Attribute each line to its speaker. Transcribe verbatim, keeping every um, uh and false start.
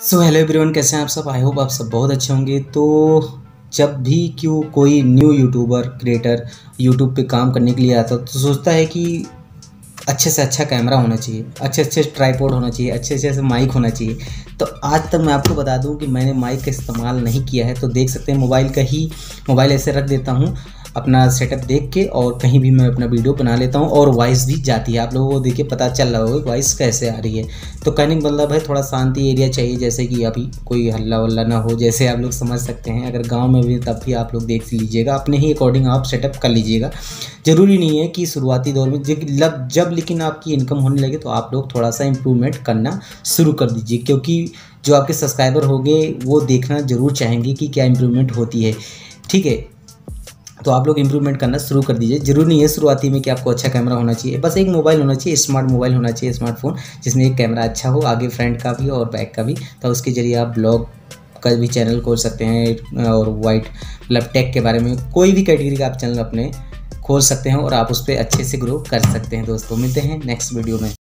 Speaker 1: So hello everyone, कैसे हैं आप सब। आई होप आप सब बहुत अच्छे होंगे। तो जब भी क्यों कोई न्यू यूट्यूबर क्रिएटर यूट्यूब पे काम करने के लिए आता है तो सोचता है कि अच्छे से अच्छा कैमरा होना चाहिए, अच्छे अच्छे ट्राइपॉड होना चाहिए, अच्छे अच्छे से माइक होना चाहिए। तो आज तक मैं आपको बता दूं कि मैंने माइक का इस्तेमाल नहीं किया है। तो देख सकते हैं मोबाइल का ही मोबाइल ऐसे रख देता हूं अपना सेटअप देख के, और कहीं भी मैं अपना वीडियो बना लेता हूं और वॉइस भी जाती है। आप लोगों को देखिए पता चल रहा होगा वॉइस कैसे आ रही है। तो कहने का मतलब है थोड़ा शांति एरिया चाहिए, जैसे कि अभी कोई हल्ला वल्ला ना हो, जैसे आप लोग समझ सकते हैं। अगर गांव में भी तब भी आप लोग देख लीजिएगा, अपने ही अकॉर्डिंग आप सेटअप कर लीजिएगा। ज़रूरी नहीं है कि शुरुआती दौर में जब जब लेकिन आपकी इनकम होने लगे तो आप लोग थोड़ा सा इम्प्रूवमेंट करना शुरू कर दीजिए, क्योंकि जो आपके सब्सक्राइबर होंगे वो देखना ज़रूर चाहेंगे कि क्या इम्प्रूवमेंट होती है। ठीक है, तो आप लोग इम्प्रूवमेंट करना शुरू कर दीजिए। जरूरी नहीं है शुरुआती में कि आपको अच्छा कैमरा होना चाहिए, बस एक मोबाइल होना चाहिए, स्मार्ट मोबाइल होना चाहिए, स्मार्टफोन जिसमें एक कैमरा अच्छा हो, आगे फ्रंट का भी और बैक का भी। तो उसके जरिए आप ब्लॉग का भी चैनल खोल सकते हैं, और वाइट मतलब टेक के बारे में कोई भी कैटेगरी का आप चैनल अपने खोल सकते हैं और आप उस पर अच्छे से ग्रो कर सकते हैं। दोस्तों मिलते हैं नेक्स्ट वीडियो में।